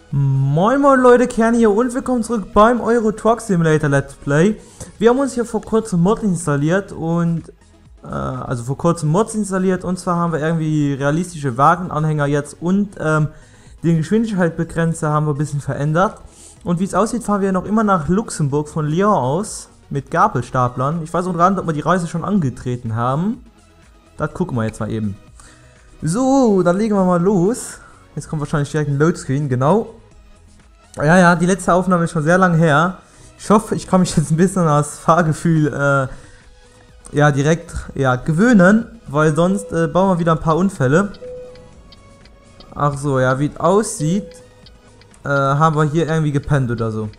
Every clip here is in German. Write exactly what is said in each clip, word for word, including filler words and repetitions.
Moin moin Leute, Kern hier und willkommen zurück beim Euro Truck Simulator Let's Play. Wir haben uns hier vor kurzem Mods installiert und äh, also vor kurzem Mods installiert und zwar haben wir irgendwie realistische Wagenanhänger jetzt und ähm, den Geschwindigkeitsbegrenzer haben wir ein bisschen verändert. Und wie es aussieht, fahren wir noch immer nach Luxemburg von Lyon aus mit Gabelstaplern. Ich weiß auch gar nicht, ob wir die Reise schon angetreten haben. Das gucken wir jetzt mal eben. So, dann legen wir mal los. Jetzt kommt wahrscheinlich direkt ein Loadscreen, genau. Ja, ja, die letzte Aufnahme ist schon sehr lang her. Ich hoffe, ich kann mich jetzt ein bisschen an das Fahrgefühl äh, ja, direkt ja, gewöhnen, weil sonst äh, bauen wir wieder ein paar Unfälle. Ach so, ja, wie es aussieht, äh, haben wir hier irgendwie gepennt oder so.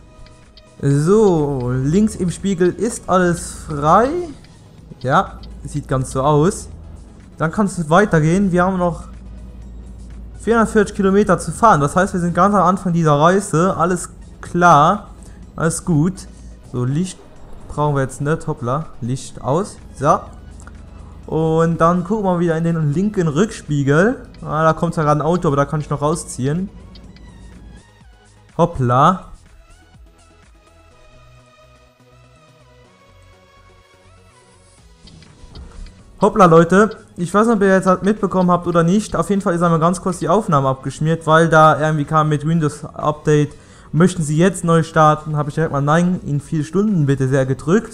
So, links im Spiegel ist alles frei. Ja, sieht ganz so aus. Dann kann es weitergehen. Wir haben noch vierhundertvierzig Kilometer zu fahren. Das heißt, wir sind ganz am Anfang dieser Reise. Alles klar. Alles gut. So, Licht brauchen wir jetzt nicht. Hoppla. Licht aus. So. Und dann gucken wir wieder in den linken Rückspiegel. Ah, da kommt ja gerade ein Auto, aber da kann ich noch rausziehen. Hoppla. Hoppla Leute, ich weiß nicht, ob ihr jetzt halt mitbekommen habt oder nicht, auf jeden Fall ist einmal ganz kurz die Aufnahme abgeschmiert, weil da irgendwie kam mit Windows Update, möchten Sie jetzt neu starten, habe ich direkt mal Nein in vier Stunden bitte sehr gedrückt.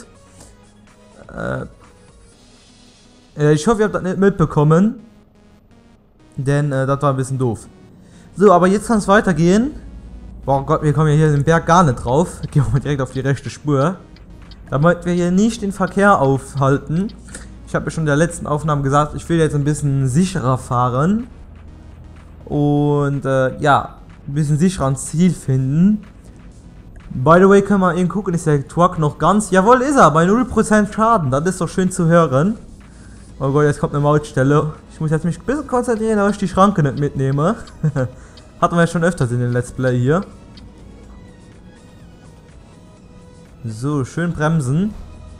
Äh, ich hoffe, ihr habt das nicht mitbekommen, denn äh, das war ein bisschen doof. So, aber jetzt kann es weitergehen. Boah Gott, wir kommen ja hier den Berg gar nicht drauf, gehen wir mal direkt auf die rechte Spur, damit wir hier nicht den Verkehr aufhalten. Ich habe ja schon in der letzten Aufnahme gesagt, ich will jetzt ein bisschen sicherer fahren. Und äh, ja, ein bisschen sicherer ans Ziel finden. By the way, können wir eben gucken, ist der Truck noch ganz... Jawohl, ist er, bei null Prozent Schaden. Das ist doch schön zu hören. Oh Gott, jetzt kommt eine Mautstelle. Ich muss jetzt mich ein bisschen konzentrieren, dass ich die Schranke nicht mitnehme. Hatten wir ja schon öfters in den Let's Play hier. So, schön bremsen.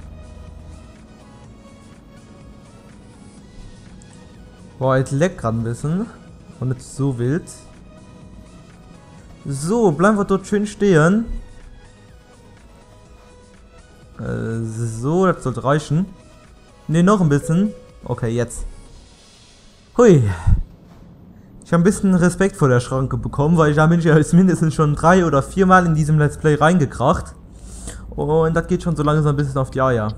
Boah, jetzt leckt gerade ein bisschen. Und nicht so wild. So, bleiben wir dort schön stehen. Äh, so, das sollte reichen. Ne, noch ein bisschen. Okay, jetzt. Hui. Ich habe ein bisschen Respekt vor der Schranke bekommen, weil da bin ich ja jetzt mindestens schon drei oder vier Mal in diesem Let's Play reingekracht. Und das geht schon so langsam ein bisschen auf die Eier.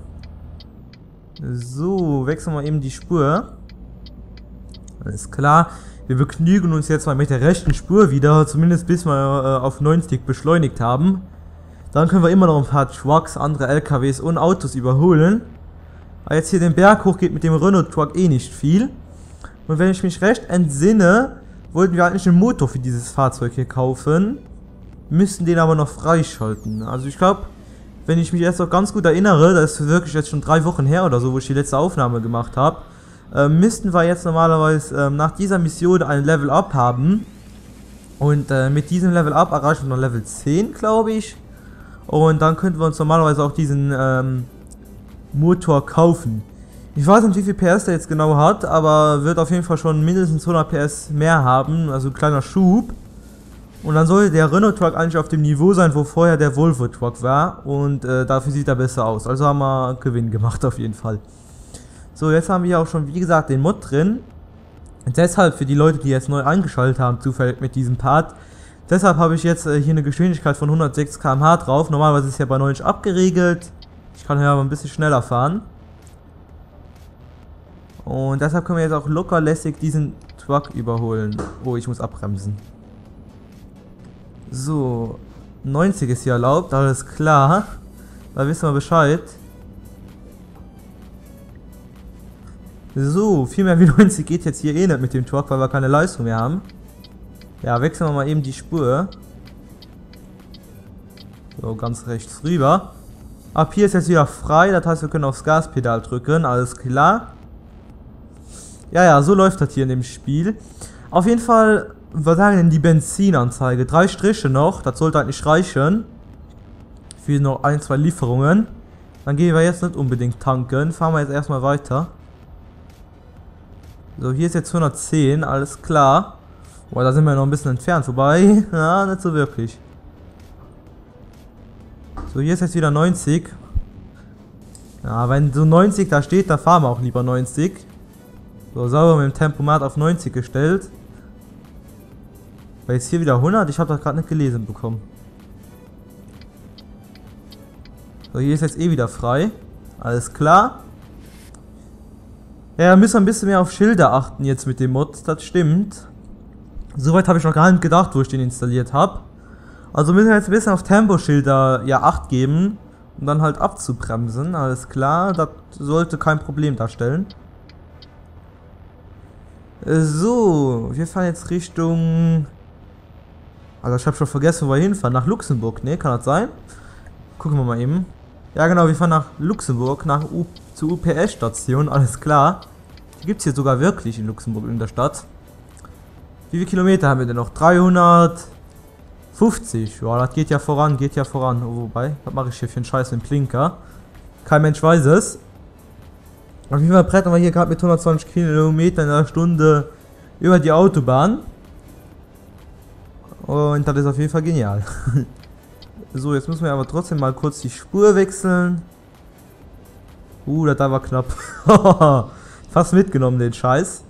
So, wechseln wir eben die Spur. Alles klar, wir begnügen uns jetzt mal mit der rechten Spur wieder, zumindest bis wir äh, auf neunzig beschleunigt haben. Dann können wir immer noch ein paar Trucks, andere L K Ws und Autos überholen. Aber jetzt hier den Berg hoch geht mit dem Renault Truck eh nicht viel. Und wenn ich mich recht entsinne, wollten wir eigentlich einen Motor für dieses Fahrzeug hier kaufen. Müssten den aber noch freischalten. Also ich glaube, wenn ich mich jetzt noch ganz gut erinnere, das ist wirklich jetzt schon drei Wochen her oder so, wo ich die letzte Aufnahme gemacht habe. Äh, müssten wir jetzt normalerweise äh, nach dieser Mission ein Level Up haben. Und äh, mit diesem Level Up erreichen wir noch Level zehn, glaube ich. Und dann könnten wir uns normalerweise auch diesen ähm, Motor kaufen. Ich weiß nicht, wie viel P S der jetzt genau hat, aber wird auf jeden Fall schon mindestens hundert P S mehr haben. Also ein kleiner Schub. Und dann sollte der Renault Truck eigentlich auf dem Niveau sein, wo vorher der Volvo Truck war. Und äh, dafür sieht er besser aus. Also haben wir Gewinn gemacht auf jeden Fall. So, jetzt haben wir auch schon, wie gesagt, den Mod drin. Und deshalb, für die Leute, die jetzt neu eingeschaltet haben, zufällig mit diesem Part, deshalb habe ich jetzt äh, hier eine Geschwindigkeit von hundertsechs Kilometer pro Stunde drauf. Normalerweise ist es ja bei neunzig abgeregelt. Ich kann hier aber ein bisschen schneller fahren. Und deshalb können wir jetzt auch locker lässig diesen Truck überholen. Oh, ich muss abbremsen. So, neunzig ist hier erlaubt, alles klar. Da wissen wir Bescheid. So, viel mehr wie neunzig geht jetzt hier eh nicht mit dem Truck, weil wir keine Leistung mehr haben. Ja, wechseln wir mal eben die Spur. So, ganz rechts rüber. Ab hier ist jetzt wieder frei, das heißt, wir können aufs Gaspedal drücken, alles klar. Ja, ja, so läuft das hier in dem Spiel. Auf jeden Fall, was sagen denn die Benzinanzeige? Drei Striche noch, das sollte eigentlich reichen. Für noch ein, zwei Lieferungen. Dann gehen wir jetzt nicht unbedingt tanken, fahren wir jetzt erstmal weiter. So, hier ist jetzt hundertzehn, alles klar. Boah, da sind wir noch ein bisschen entfernt. Wobei, ja, nicht so wirklich. So, hier ist jetzt wieder neunzig. Ja, wenn so neunzig da steht, dann fahren wir auch lieber neunzig. So, sauber mit dem Tempomat auf neunzig gestellt. Weil jetzt hier wieder hundert, ich habe das gerade nicht gelesen bekommen. So, hier ist jetzt eh wieder frei. Alles klar. Ja, müssen wir ein bisschen mehr auf Schilder achten jetzt mit dem Mod, das stimmt. Soweit habe ich noch gar nicht gedacht, wo ich den installiert habe. Also müssen wir jetzt ein bisschen auf Temposchilder ja Acht geben, um dann halt abzubremsen. Alles klar, das sollte kein Problem darstellen. So, wir fahren jetzt Richtung... Also ich habe schon vergessen, wo wir hinfahren. Nach Luxemburg, ne? Kann das sein? Gucken wir mal eben. Ja genau, wir fahren nach Luxemburg, nach U zur U P S-Station, alles klar. Die gibt es hier sogar wirklich in Luxemburg in der Stadt. Wie viele Kilometer haben wir denn noch? dreihundertfünfzig. Ja, das geht ja voran, geht ja voran. Oh, wobei, was mache ich hier für einen Scheiß mit dem Blinker? Kein Mensch weiß es. Auf jeden Fall brettern wir hier gerade mit hundertzwanzig Kilometern in der Stunde über die Autobahn. Und das ist auf jeden Fall genial. So, jetzt müssen wir aber trotzdem mal kurz die Spur wechseln. Uh, das da war knapp. Fast mitgenommen, den Scheiß.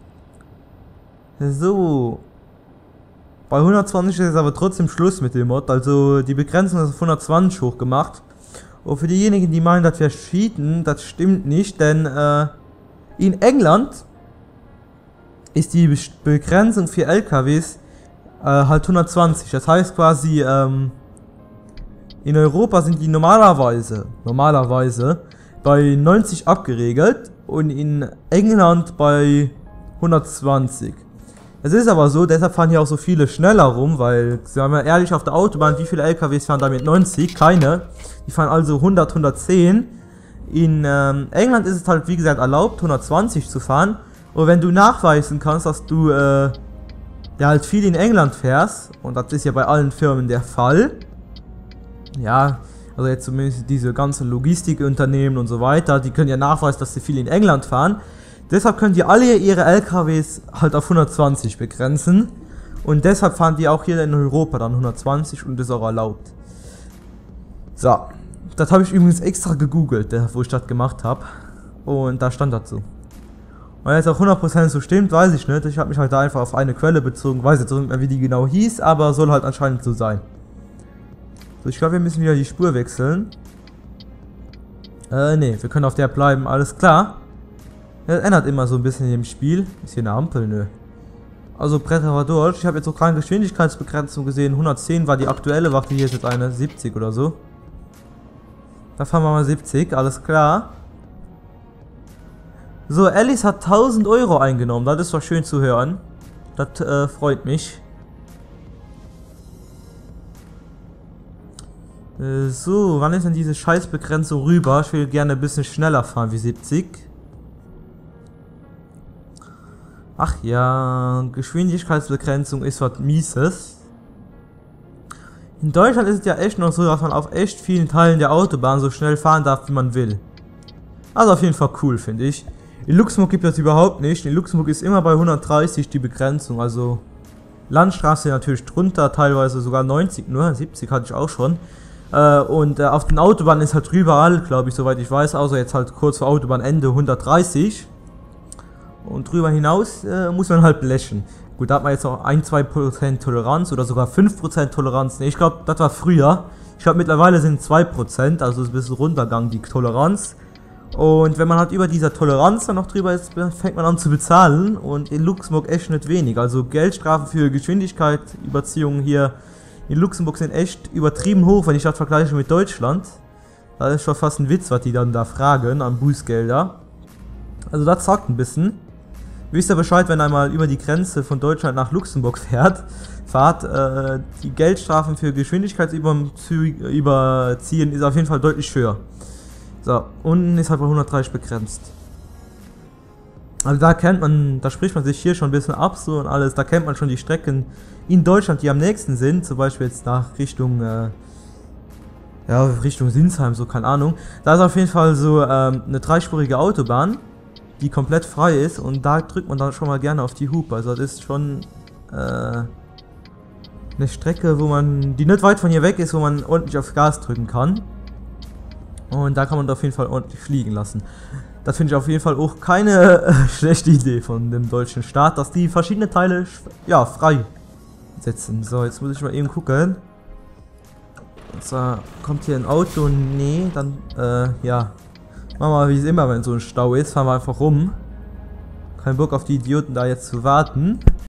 So. Bei hundertzwanzig ist jetzt aber trotzdem Schluss mit dem Mod. Also die Begrenzung ist auf hundertzwanzig hochgemacht. Und für diejenigen, die meinen, das wäre Cheaten, das stimmt nicht. Denn äh, in England ist die Begrenzung für L K Ws äh, halt hundertzwanzig. Das heißt quasi... Ähm, in Europa sind die normalerweise, normalerweise bei neunzig abgeregelt und in England bei hundertzwanzig. Es ist aber so, deshalb fahren hier auch so viele schneller rum, weil, sagen wir ehrlich, auf der Autobahn, wie viele L K Ws fahren da mit neunzig? Keine. Die fahren also hundert, hundertzehn. In ähm, England ist es halt, wie gesagt, erlaubt, hundertzwanzig zu fahren. Und wenn du nachweisen kannst, dass du äh, ja halt viel in England fährst, und das ist ja bei allen Firmen der Fall, ja, also jetzt zumindest diese ganzen Logistikunternehmen und so weiter, die können ja nachweisen, dass sie viel in England fahren. Deshalb können die alle ihre L K Ws halt auf hundertzwanzig begrenzen. Und deshalb fahren die auch hier in Europa dann hundertzwanzig und das ist auch erlaubt. So, das habe ich übrigens extra gegoogelt, wo ich das gemacht habe. Und da stand dazu. Und jetzt auch hundert Prozent so stimmt, weiß ich nicht. Ich habe mich halt da einfach auf eine Quelle bezogen, weiß jetzt nicht mehr, wie die genau hieß, aber soll halt anscheinend so sein. So, ich glaube, wir müssen wieder die Spur wechseln. Äh, ne, wir können auf der bleiben, alles klar. Das ändert immer so ein bisschen im Spiel. Ist hier eine Ampel? Nö. Also, Bretter war durch. Ich habe jetzt auch keine Geschwindigkeitsbegrenzung gesehen. hundertzehn war die aktuelle. Warte, hier ist jetzt eine siebzig oder so. Da fahren wir mal siebzig, alles klar. So, Alice hat tausend Euro eingenommen. Das ist doch schön zu hören. Das äh, freut mich. So, wann ist denn diese Scheißbegrenzung rüber? Ich will gerne ein bisschen schneller fahren wie siebzig. Ach ja, Geschwindigkeitsbegrenzung ist was Mieses. In Deutschland ist es ja echt noch so, dass man auf echt vielen Teilen der Autobahn so schnell fahren darf, wie man will. Also auf jeden Fall cool, finde ich. In Luxemburg gibt es das überhaupt nicht. In Luxemburg ist immer bei hundertdreißig die Begrenzung. Also Landstraße natürlich drunter, teilweise sogar neunzig, nur siebzig hatte ich auch schon. Äh, und äh, auf den Autobahnen ist halt überall, glaube ich, soweit ich weiß, außer jetzt halt kurz vor Autobahnende hundertdreißig. Und drüber hinaus äh, muss man halt blechen. Gut, da hat man jetzt auch ein bis zwei Prozent Toleranz oder sogar fünf Prozent Toleranz. Ne, ich glaube, das war früher. Ich glaube, mittlerweile sind zwei Prozent, also ist ein bisschen runtergegangen, die Toleranz. Und wenn man halt über dieser Toleranz dann noch drüber ist, fängt man an zu bezahlen. Und in Luxemburg echt nicht wenig. Also Geldstrafen für Geschwindigkeit, Überziehungen hier in Luxemburg sind echt übertrieben hoch, wenn ich das vergleiche mit Deutschland. Das ist schon fast ein Witz, was die dann da fragen an Bußgelder. Also das sagt ein bisschen. Wisst ihr Bescheid, wenn einmal über die Grenze von Deutschland nach Luxemburg fährt, fahrt, äh, die Geldstrafen für Geschwindigkeitsüberziehen ist auf jeden Fall deutlich höher. So, unten ist halt bei hundertdreißig begrenzt. Also da kennt man, da spricht man sich hier schon ein bisschen ab so und alles, da kennt man schon die Strecken in Deutschland, die am nächsten sind, zum Beispiel jetzt nach Richtung, äh, ja, Richtung Sinsheim, so, keine Ahnung. Da ist auf jeden Fall so ähm, eine dreispurige Autobahn, die komplett frei ist und da drückt man dann schon mal gerne auf die Hupe, also das ist schon äh, eine Strecke, wo man, die nicht weit von hier weg ist, wo man ordentlich aufs Gas drücken kann. Und da kann man auf jeden Fall ordentlich fliegen lassen. Das finde ich auf jeden Fall auch keine äh, schlechte Idee von dem deutschen Staat, dass die verschiedene Teile ja, frei setzen. So, jetzt muss ich mal eben gucken. Und zwar kommt hier ein Auto. Nee, dann, äh, ja. Machen wir mal, wie es immer, wenn so ein Stau ist. Fahren wir einfach rum. Kein Bock auf die Idioten da jetzt zu warten.